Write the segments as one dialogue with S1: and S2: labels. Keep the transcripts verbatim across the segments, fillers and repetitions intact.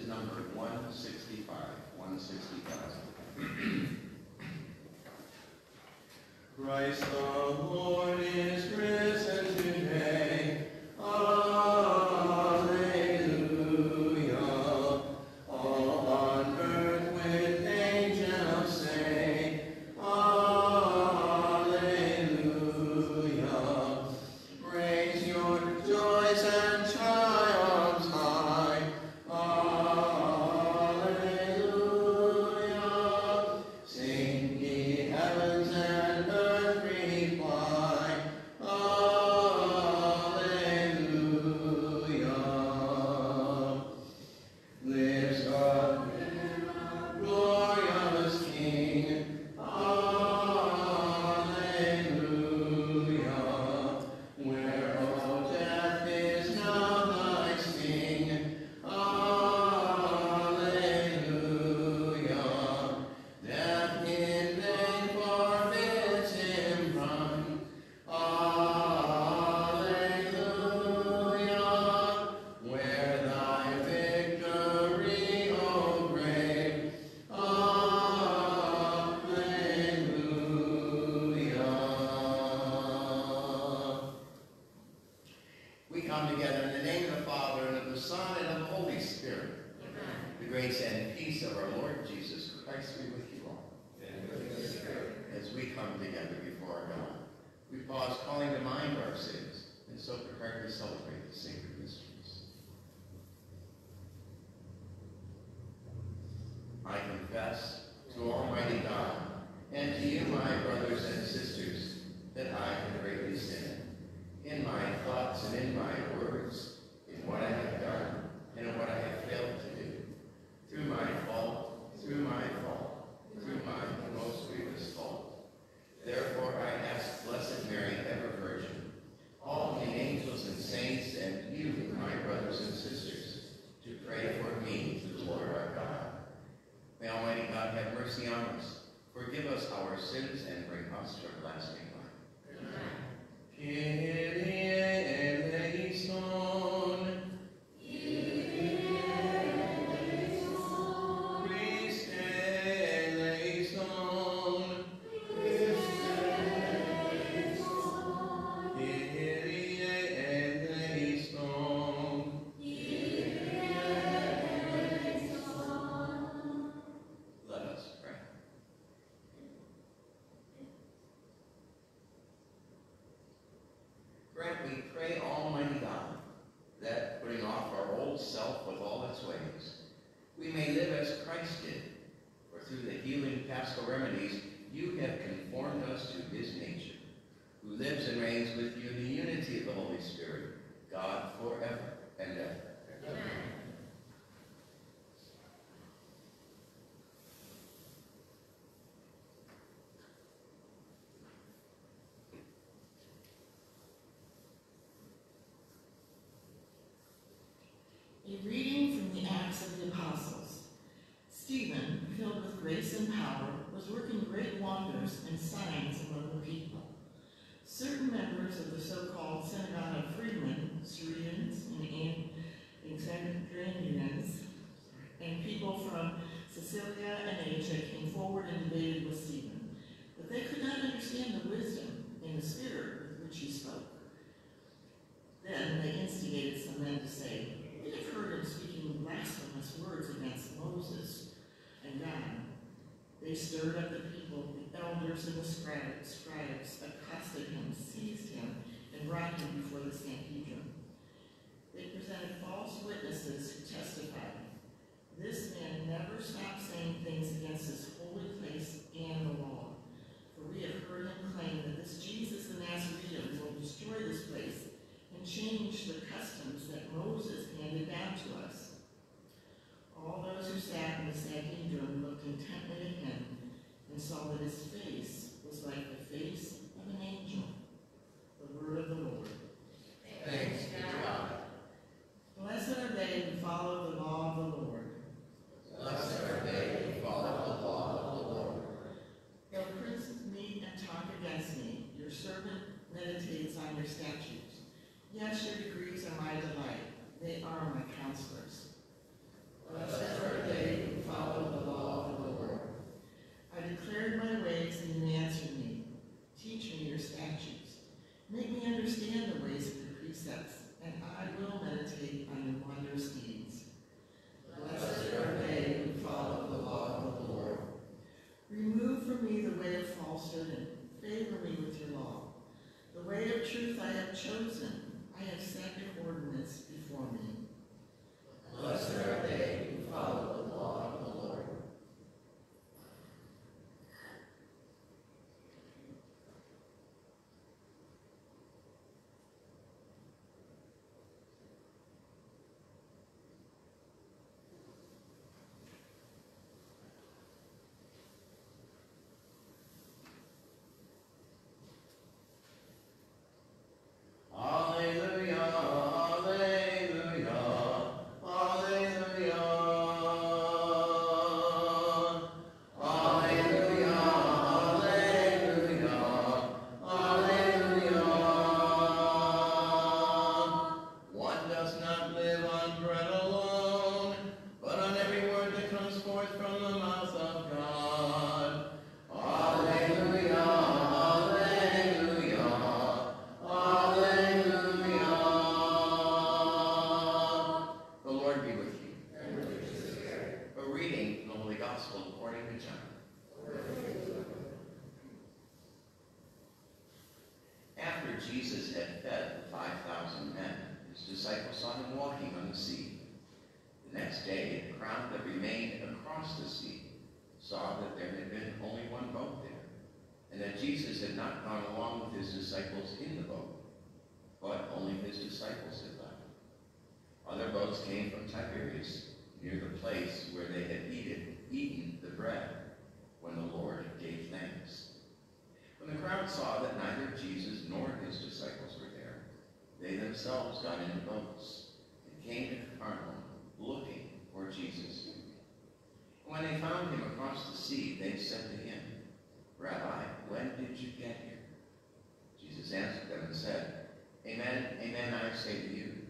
S1: number one sixty-five. one sixty-five. Christ the Lord is risen today. Alleluia. All on earth with angels say, Alleluia. Raise your joys and triumphs high. Alleluia. Sing ye heavens and earth reply. Alleluia. Lives God, glorious King. Alleluia. Where, O death, is now thy sting. Alleluia. Death in vain forfeits him run. Alleluia. Where thy victory, O grave. Alleluia. We come together in the name of the Father, and of the Son, and of the Holy Spirit. Amen. The grace and peace of our Lord Jesus Christ be with you all. And with your spirit. As we come together before our God, we pause, calling to mind our sins, and so prepare to celebrate the sacred mysteries. I confess to Almighty God and to you, my brothers and sisters, that I have greatly sinned in my thoughts and in my words, in what I have done and in what I have failed to do, through my fault, through my fault, through my most grievous fault. Therefore I ask Blessed Mary, ever Virgin, all the angels and saints, and you, my brothers and sisters, to pray for me to the Lord our God. May Almighty God have mercy on us, forgive us our sins, and bring us to everlasting life. Amen. Kyrie eleison. Christe eleison. Kyrie eleison. Let us pray. Grant, we pray, Almighty God, that, putting off our old self with all its ways, we may live as Christ did, for through the healing paschal remedies you have conformed us to his nature, who lives and reigns with you in the unity of the Holy Spirit, God forever and ever. Amen.
S2: A reading from the Acts of the Apostles. Stephen, filled with grace and power, was working great wonders and signs among the people. Certain members of the so-called Synagogue of Freedmen, Syrians and Alexandrians, and people from Sicilia and Asia came forward and debated with Stephen. But they could not understand the wisdom and the spirit with which he spoke. Then they instigated some men to say, "We have heard him speaking blasphemous words against Moses and God." They stirred up the people, the elders and the scribes, scribes accosted him, seized him, and brought him before the Sanhedrin. They presented false witnesses who testified, "This man never stopped saying things against this holy place and the law. For we have heard him claim that this Jesus the Nazarene will destroy this place and change the customs that Moses handed down to us." All those who sat in the Sanhedrin looked intently at him and saw that his face was like the face of an angel. The word of the Lord.
S1: Thanks be to God.
S2: Blessed are they who follow the law of the Lord.
S1: Blessed are they who follow the law of the Lord.
S2: Though princes meet and talk against me, your servant meditates on your statutes. Yes, your decrees are my delight. They are my counselors. Blessed are they who follow the law of the Lord. I declared my ways, and you answered me. Teach me your statutes. Make me understand the ways of your precepts, and I will meditate on your wondrous deeds. Blessed are they who follow the law of the Lord. Remove from me the way of falsehood, and favor me with your law. The way of truth I have chosen. I have set your ordinance before me. Blessed are they who follow the law of the Lord.
S1: Jesus had fed the five thousand men, his disciples saw him walking on the sea. The next day, the crowd that remained across the sea saw that there had been only one boat there, and that Jesus had not gone along with his disciples in the boat, but only his disciples had left. Other boats came from Tiberias, near the place where they had eaten, eaten the bread when the Lord gave thanks. When the crowd saw that neither Jesus nor his disciples were there, they themselves got into boats and came to Capernaum looking for Jesus. When they found him across the sea, they said to him, "Rabbi, when did you get here?" Jesus answered them and said, "Amen, amen, I say to you,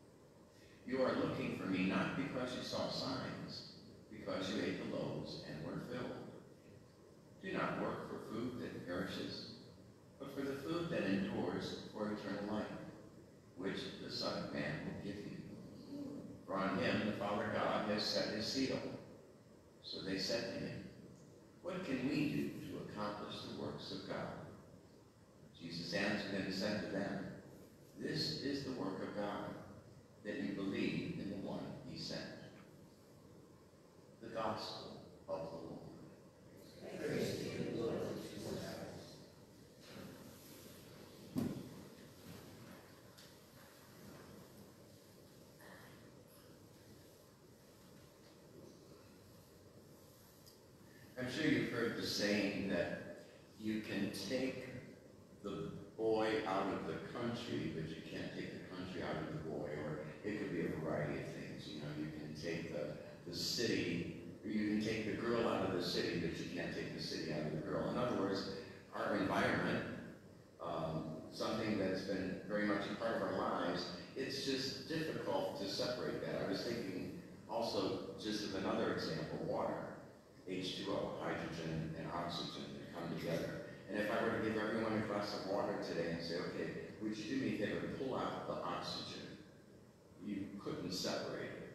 S1: you are looking for me not because you saw signs, because you ate the loaves and were filled. Do not work for food that perishes, but for the food that endures for eternal life, which the Son of Man will give you. For on him the Father God has set his seal." So they said to him, "What can we do to accomplish the works of God?" Jesus answered and said to them, "This is the work of God, that you believe in the one he sent." The Gospel of the Lord. Praise to you, Lord Jesus Christ. I'm sure you've heard the saying that you can take the boy out of the country, but you can't take the country out of the boy, or it could be a variety of things. You know, you can take the, the city, or you can take the girl out of the city, but you can't take the city out of the girl. In other words, our environment, um, something that's been very much a part of our lives, it's just difficult to separate that. I was thinking also just of another example, water. H two O, hydrogen and oxygen, that come together. And if I were to give everyone a glass of water today and say, okay, would you do me a favor and pull out the oxygen? You couldn't separate it.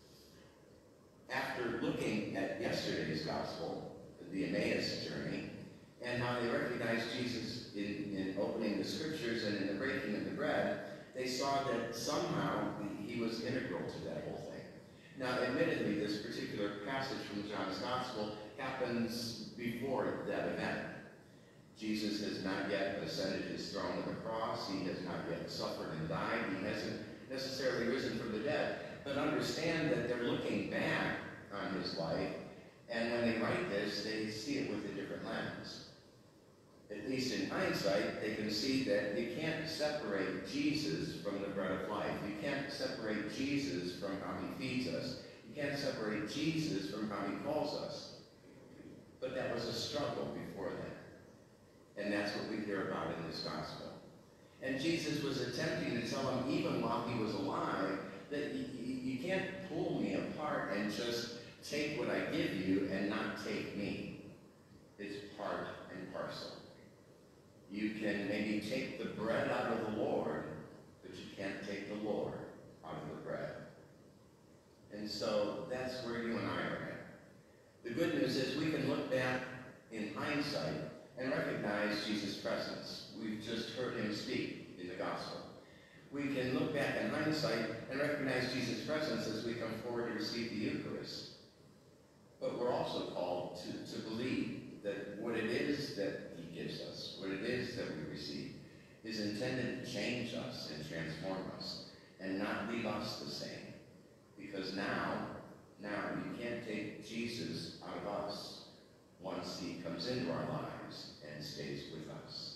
S1: After looking at yesterday's gospel, the Emmaus journey, and how they recognized Jesus in, in opening the scriptures and in the breaking of the bread, they saw that somehow he was integral to that whole thing. Now, admittedly, this particular passage from John's Gospel happens before that event. Jesus has not yet ascended his throne of the cross. He has not yet suffered and died. He hasn't necessarily risen from the dead. But understand that they're looking back on his life, and when they write this, they see it with a different lens. At least in hindsight, they can see that you can't separate Jesus from the bread of life. You can't separate Jesus from how he feeds us. You can't separate Jesus from how he calls us. But that was a struggle before that. And that's what we hear about in this gospel. And Jesus was attempting to tell them, even while he was alive, that you, you can't pull me apart and just take what I give you and not take me. It's part and parcel. You can maybe take the bread out of the Lord, but you can't take the Lord out of the bread. And so that's where you and I are at. The good news is we can look back in hindsight and recognize Jesus' presence. We've just heard him speak in the gospel. We can look back in hindsight and recognize Jesus' presence as we come forward to receive the Eucharist. But we're also called to, to believe that what it is that he gives us, what it is that we receive, is intended to change us and transform us and not leave us the same. Because now, now you can't take Jesus out of us once he comes into our lives and stays with us.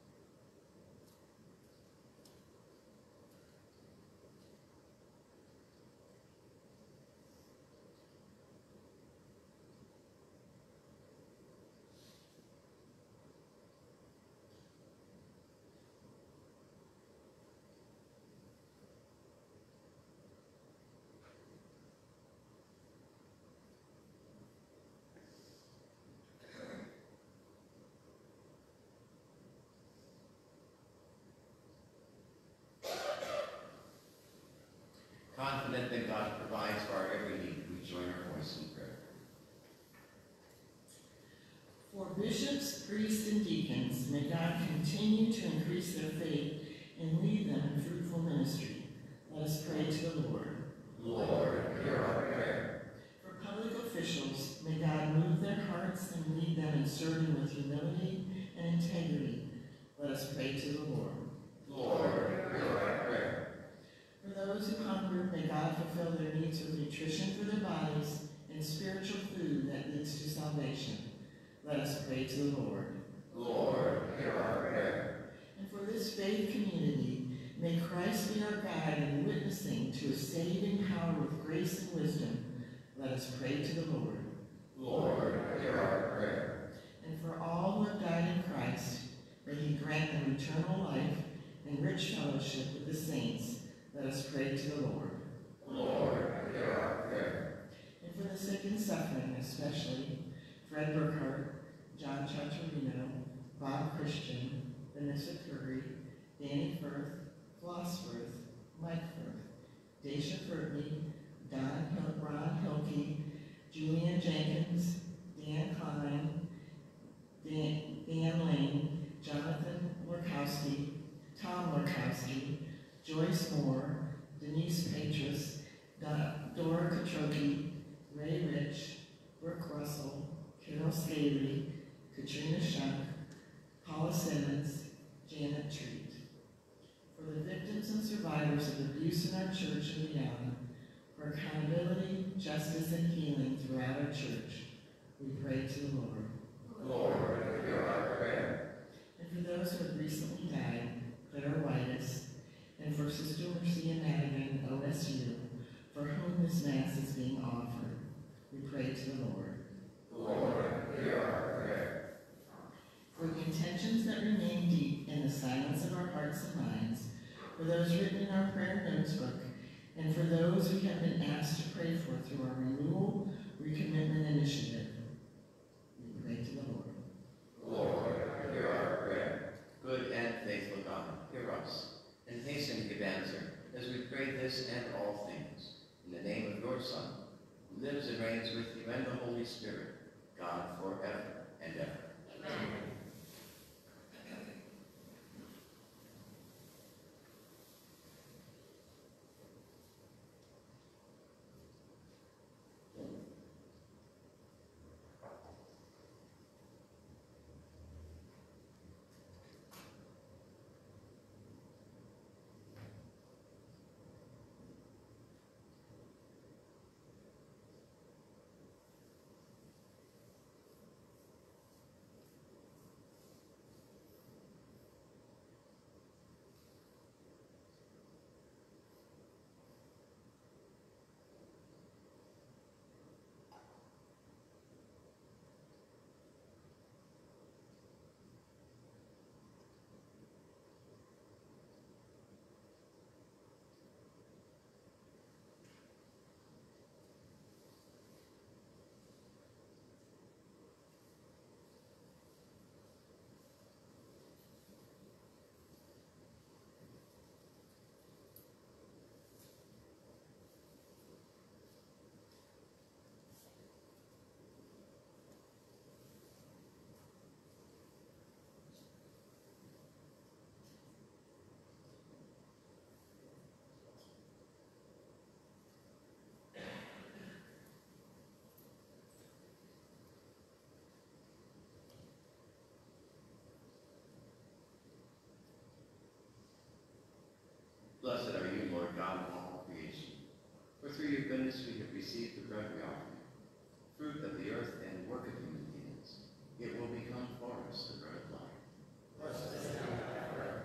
S1: Confident that God provides for our every need, we join our voice in prayer.
S2: For bishops, priests, and deacons, may God continue to increase their faith and lead them in fruitful ministry. Let us pray to the Lord.
S1: Lord, hear our prayer.
S2: For public officials, may God move their hearts and lead them in serving with humility and integrity. Let us pray to the Lord.
S1: Lord, hear our prayer.
S2: For those who hunger, may God fulfill their needs with nutrition for their bodies and spiritual food that leads to salvation. Let us pray to the Lord.
S1: Lord, hear our prayer.
S2: And for this faith community, may Christ be our guide in witnessing to a saving power with grace and wisdom. Let us pray to the Lord.
S1: Lord, hear our prayer.
S2: And for all who have died in Christ, may he grant them eternal life and rich fellowship with the saints. Let us pray to the Lord.
S1: Lord, hear our prayer.
S2: And for the sick and suffering, especially Fred Burkhart, John Chacherino, Bob Christian, Vanessa Curry, Danny Firth, Floss Firth, Mike Firth, Daisha Furtney, Don Hil Ron Hilke, Julian Jenkins, Dan Klein, Dan, Dan Lane, Jonathan Lurkowski, Tom Lurkowski, Joyce Moore, Denise Petrus, Dora Katroki, Ray Rich, Brooke Russell, Carol Staley, Katrina Shuck, Paula Simmons, Janet Treat. For the victims and survivors of abuse in our church and beyond, for accountability, justice, and healing throughout our church, we pray to the Lord.
S1: Lord, hear our prayer.
S2: And for those who have recently died, Claire Whitus, and for Sister Marcia Madigan, O S U, for whom this Mass is being offered, we pray to the Lord.
S1: Lord, hear our prayer.
S2: For the intentions that remain deep in the silence of our hearts and minds, for those written in our prayer notes book, and for those we have been asked to pray for through our renewal, recommitment initiative, we pray to the Lord.
S1: Lord, hear our prayer. Good and faithful God, hear us, and hasten to give answer as we pray this and all things. In the name of your Son, who lives and reigns with you and the Holy Spirit, God forever and ever. Amen. God of all creation. For through your goodness we have received the bread we offer you, fruit of the earth and work of human hands. It will become for us the bread of life. Blessed is the Lord forever.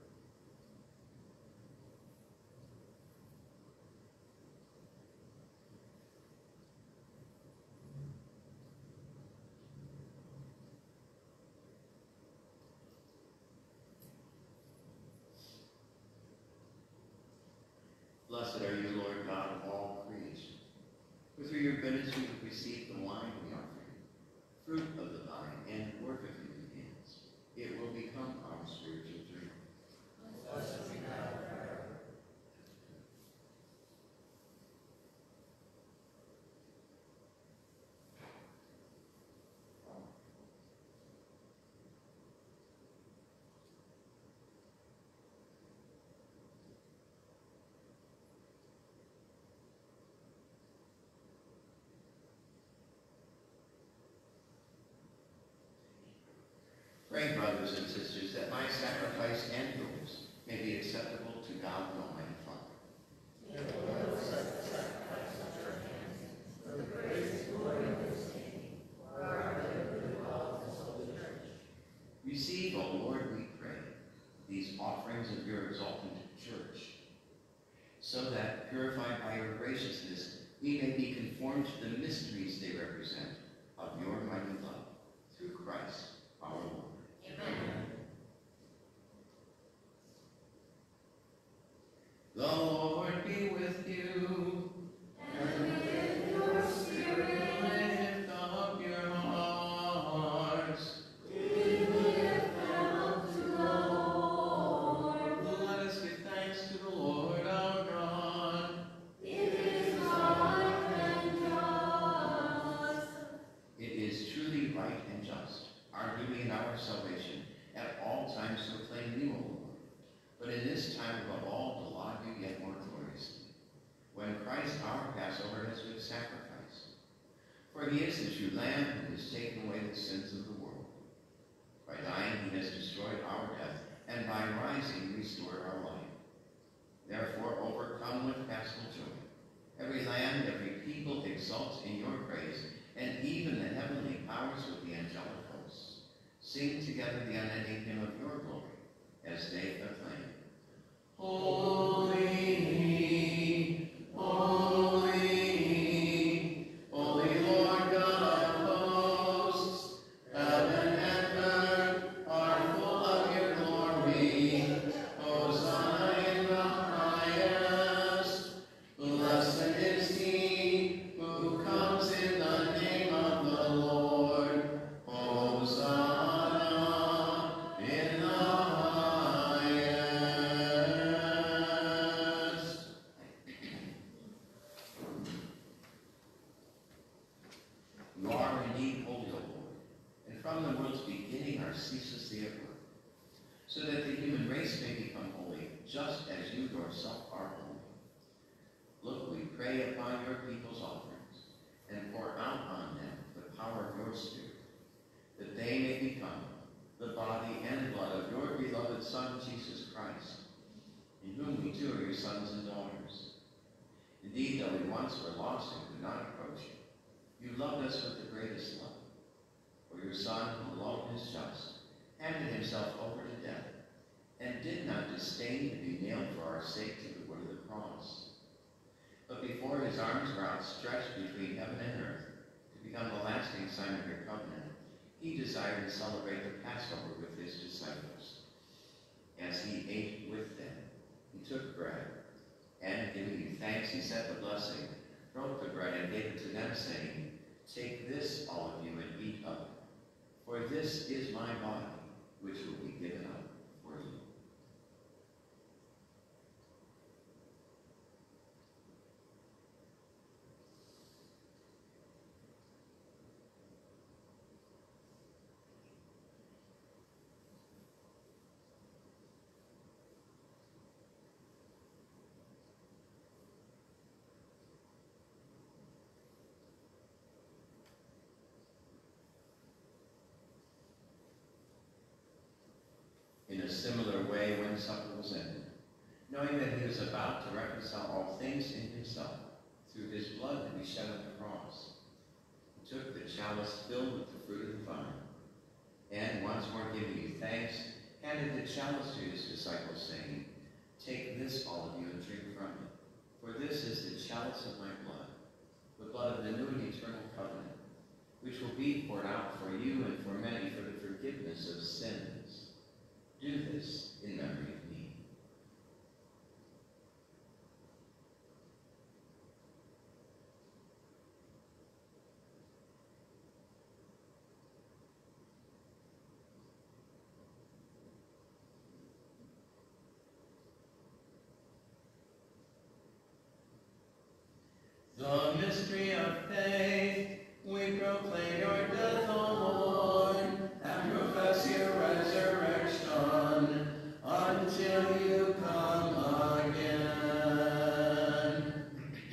S1: Blessed are you, Lord God of all creation. For through your goodness we have received the wine we offer you, fruit of the vine and work of human hands. It will become our spiritual drink. Blessed be God forever. Pray, brothers and sisters, that my sacrifice and yours may be acceptable to God the Almighty Father. May the Lord accept the sacrifice at your hands, for the praise and glory of his name, for our good and all of his holy church. Receive, O Lord, we pray, these offerings of your exalted church, so that, purified by your graciousness, we may be conformed to the mysteries they represent of your mighty love, through Christ our Lord. Amen. The Lord be with you. And with your spirit. Lift up your hearts. We lift them up to the Lord. Let us give thanks to the Lord our God. It is right and just. It is truly right and just, our duty and our salvation, at all times to proclaim you, O Lord, but in this time above all to laud you yet more gloriously, when Christ our Passover has been sacrificed. For he is the true Lamb who has taken away the sins of the world. By dying he has destroyed our death, and by rising restored our life. Therefore, overcome with paschal joy, every land, every people exults in your praise, and even the heavenly powers with the angelic hosts sing together the unending hymn of your glory as they proclaim, Holy, holy, holy Lord God of hosts, heaven and earth are full of your glory. Hosanna in the highest. Blessed is he who comes in the name of the Lord. Hosanna in the highest. You are indeed holy, O Lord, and from the world's beginning are ceaselessly at work, so that the human race may become holy, just as you yourself are holy. Look, we pray upon your people's offerings, and pour out on them the power of your Spirit, that they may become the body and blood of your beloved Son, Jesus Christ, in whom we too are your sons and daughters. Indeed, though we once were lost and could not approach you, you loved us with the greatest love. For your Son, who alone is just, handed himself over to death, and did not disdain to be nailed for our sake to the wood of the cross. But before his arms were outstretched between heaven and earth, to become the lasting sign of your covenant, he desired to celebrate the Passover with his disciples. As he ate with them, he took bread, and giving you thanks, he said the blessing, broke the bread, and gave it to them, saying, Take this, all of you, and eat of it, for this is my body, which will be given up for you. In a similar way, when supper was ended, knowing that he was about to reconcile all things in himself through his blood that he shed on the cross. He took the chalice filled with the fruit of the vine, and once more giving you thanks, handed the chalice to his disciples, saying, "Take this, all of you, and drink from it. For this is the chalice of my blood, the blood of the new and eternal covenant, which will be poured out for you and for many for the forgiveness of sins. Do this in memory of me." The mystery of faith, we proclaim your death, O Lord, and profess your resurrection until you come again.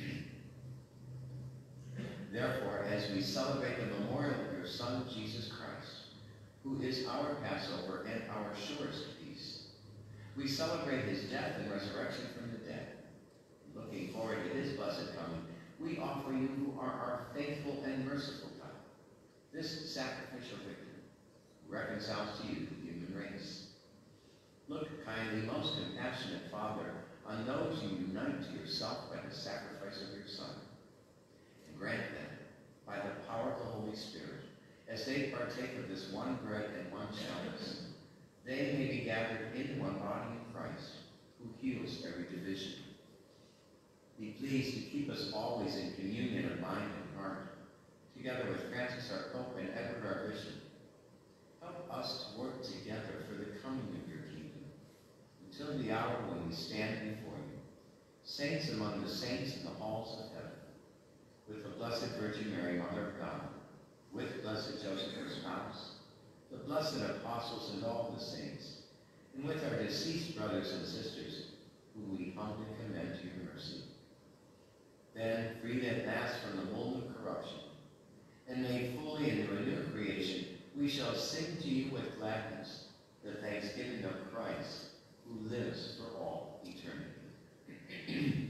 S1: Therefore, as we celebrate the memorial of your Son, Jesus Christ, who is our Passover and our surest peace, we celebrate his death and resurrection from the dead. Looking forward to his blessed coming, we offer you, who are our faithful and merciful God, this sacrificial victim, who reconciles to you the human race. Look kindly, most compassionate Father, on those you unite to yourself by the sacrifice of your Son, and grant them, by the power of the Holy Spirit, as they partake of this one bread and one chalice, they may be gathered in one body in Christ, who heals every division. Be pleased to keep us always in communion of mind and heart, together with Francis our Pope and Edward our Bishop. Help us to work together for the coming of your kingdom, until the hour when we stand before you, saints among the saints in the halls of heaven, with the Blessed Virgin Mary, Mother of God, with blessed Joseph her spouse, the blessed apostles and all the saints, and with our deceased brothers and sisters, whom we humbly commend to your mercy. Then, freed at last from the womb of corruption, and made fully into a new creation, we shall sing to you with gladness the thanksgiving of Christ, who lives for all eternity.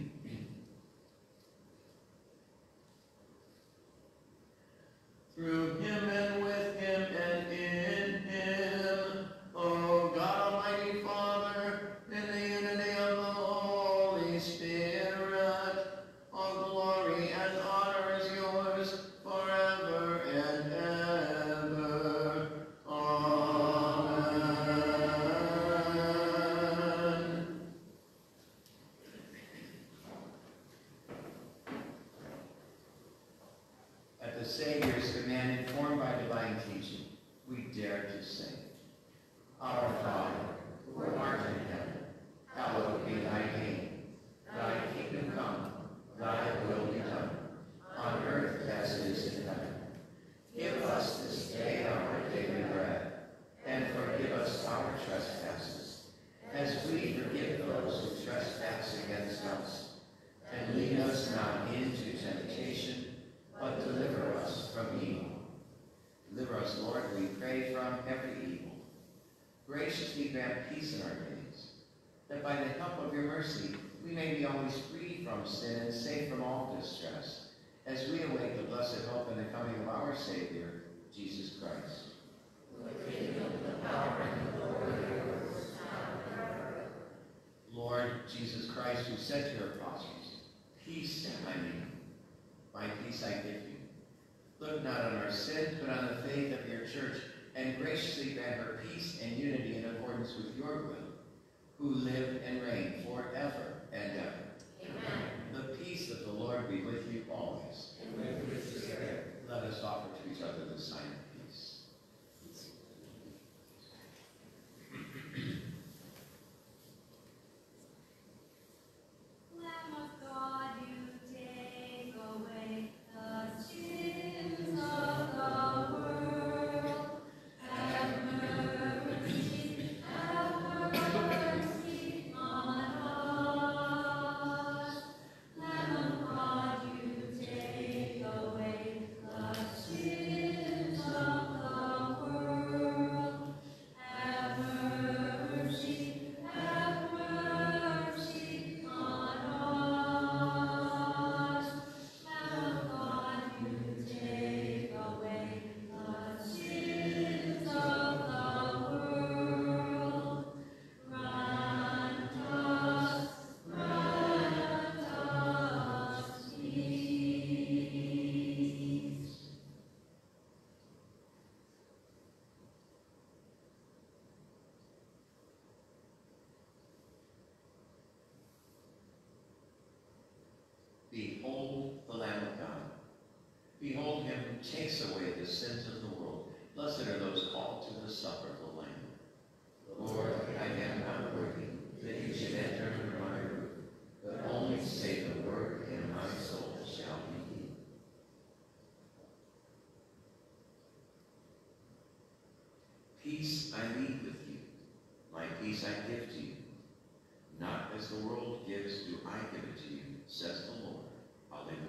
S1: Through him and with him and in him, O God Almighty Father, in the unity of the Holy Spirit, all glory and honor is yours forever and ever. Amen. At the Savior's command, informed by divine teaching, we dare to sing. Our Father, who art in heaven, hallowed be thy name. Thy kingdom come, thy will be done, on earth as it is in heaven. Give us this day our daily bread, and forgive us our trespasses, as we forgive those who trespass against us. And lead us not into temptation, but deliver us from evil. Deliver us, Lord, we pray, from every evil. Graciously grant peace in our days, that by the help of your mercy we may be always free from sin and safe from all distress, as we await the blessed hope and the coming of our Savior, Jesus Christ. Lord Jesus Christ, who said to your apostles, "Peace I leave you, my peace I give you," look not on our sins, but on the faith of your church, and graciously grant her peace and unity in accordance with your will, who live and reign forever and ever. Amen. The peace of the Lord be with you always. And with your spirit. Let us offer to each other the sign of peace.
S3: Lamb of God, you take away the sins of the world. Have mercy, have mercy on us.
S1: the sins of the world. Blessed are those called to the supper of the Lamb. Lord, I am not worthy that you should enter under my roof, but only say the word, and my soul shall be healed. Peace I leave with you, my peace I give to you. Not as the world gives do I give it to you, says the Lord. Hallelujah.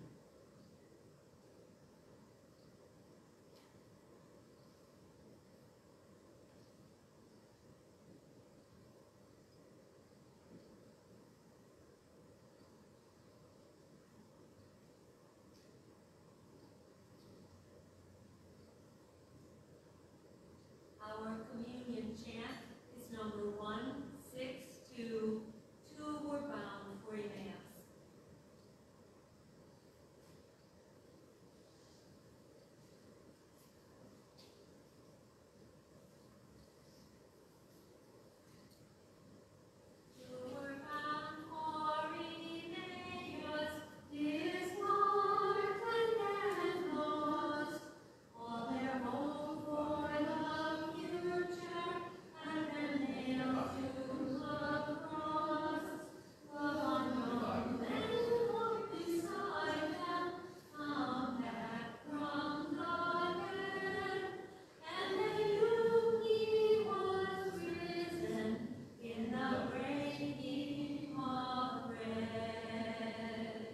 S3: Our communion chant is number one six two, two were bound for Emmaus. Two were bound for Emmaus, this heart and lost, all their hope for the future, and then nailed to the cross. The unknown men walked beside them, come back from the dead, and they knew he was risen in the breaking of bread.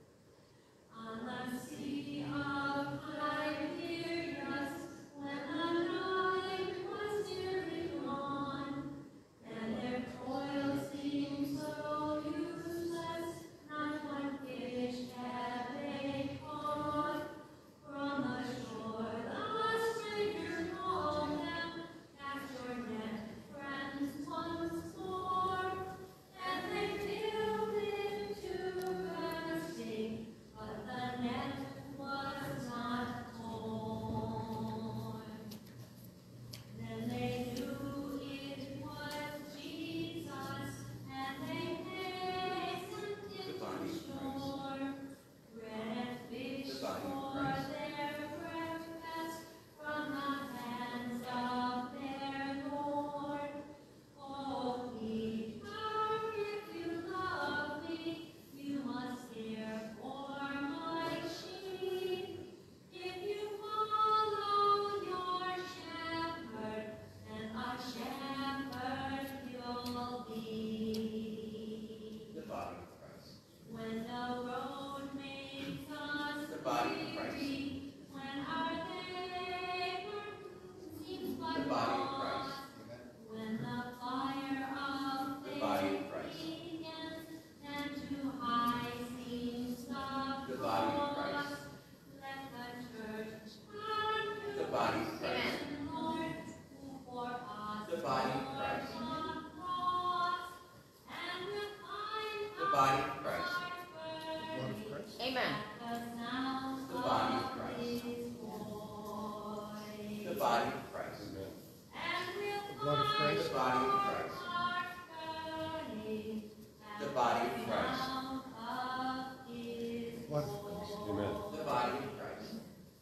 S3: On the sea of Tiberias, when the night was nearly gone, and their toil seemed so useless, not one fish had they caught. From the shore the stranger called them, cast your net, friends, once more. And they filled it to bursting, but the net was not torn. Then they knew it was Jesus, and they hastened
S1: The
S3: to
S1: body of
S3: shore. Bread and fish
S1: The body of
S3: for
S1: Christ.
S3: their breakfast from the hands of their Lord. Oh, eat, for if you love me, you must care for my sheep. If you follow your shepherd, then a shepherd you'll be.
S1: The body of Christ.
S3: When the road makes us
S1: The body of Christ.
S3: weary, when our labor seems
S1: The
S3: like
S1: body of
S3: loss,
S1: Christ.
S3: when the fire of
S1: The body of
S3: faith
S1: Christ.
S3: begins, and too high seems the
S1: The body of
S3: cross,
S1: Christ.
S3: let the church turn
S1: The
S3: to
S1: body of Christ.
S3: the Lord, who for us
S1: The body of
S3: bore
S1: Christ.
S3: the cross, and will find
S1: The body of Christ.
S4: Amen.
S1: The body of Christ. The body of Christ.
S3: The
S5: blood of Christ.
S1: The body of Christ. The body of Christ.
S5: Blood of Christ.
S6: Amen.
S1: The body of Christ.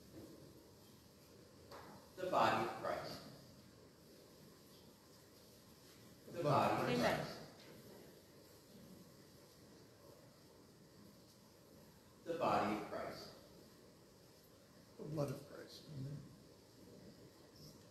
S1: The body of Christ. The body of
S4: Amen.
S1: Christ. The body of Christ.
S5: The blood of Christ. Amen.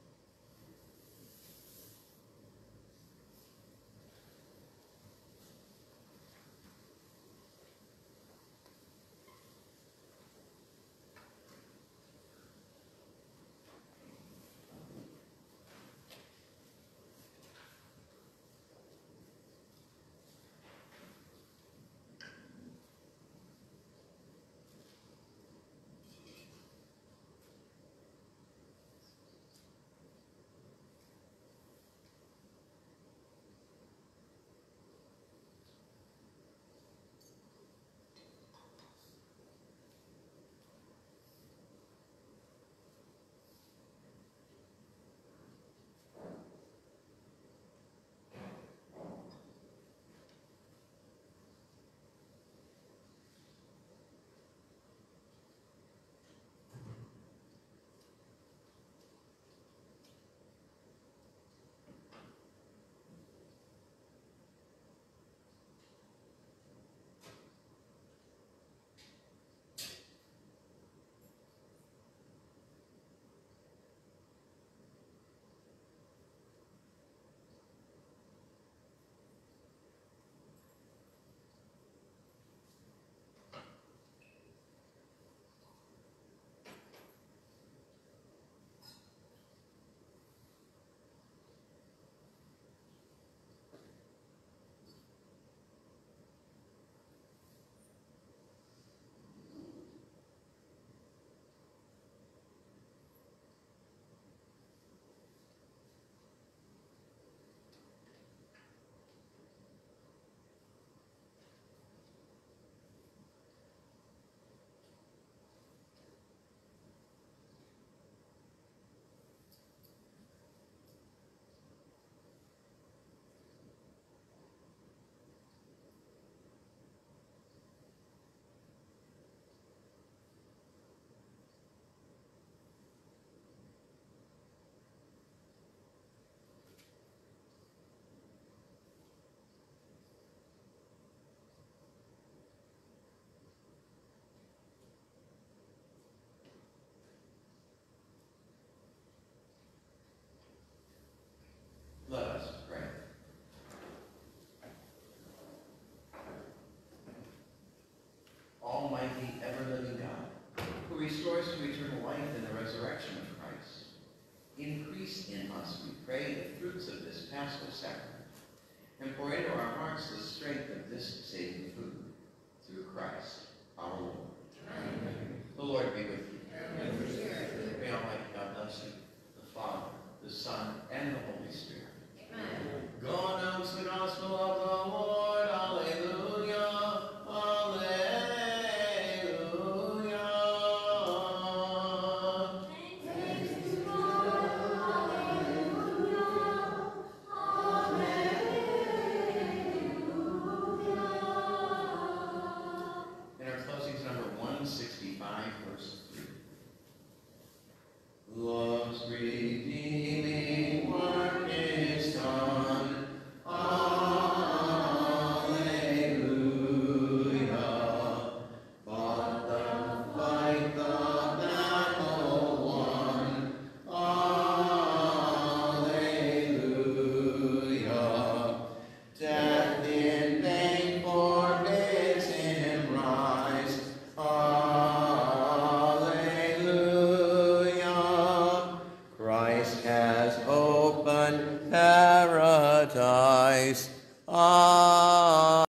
S1: to eternal life in the resurrection of Christ. Increase in us, we pray, the fruits of this Paschal sacrament, and pour into our hearts the strength of this saving food, through Christ our Lord. Amen. The Lord be with you. And with your spirit. May Almighty God bless you, the Father, the Son, and the Holy Spirit. Amen. Go announce the gospel of the Lord. Alleluia. Alleluia.
S3: Thanks be to God. Alleluia. Alleluia.
S1: And our closing is number one sixty-five, verse three. Love's redeeming work is done. Alleluia. But the fight, the battle won. Alleluia. Death in vain forbids him rise. Alleluia. Christ has opened paradise.